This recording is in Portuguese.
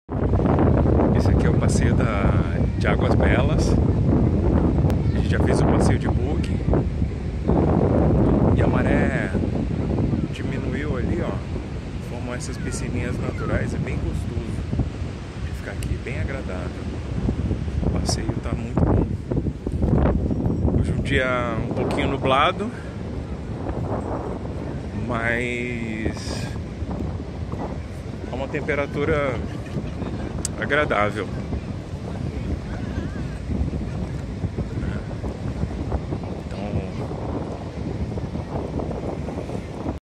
Esse aqui é o passeio de Águas Belas. A gente já fez o passeio de buggy. E a maré diminuiu ali, ó. Formam essas piscininhas naturais. É bem gostoso de ficar aqui, bem agradável. O passeio tá muito bom. Hoje um dia um pouquinho nublado, mas é uma temperatura agradável.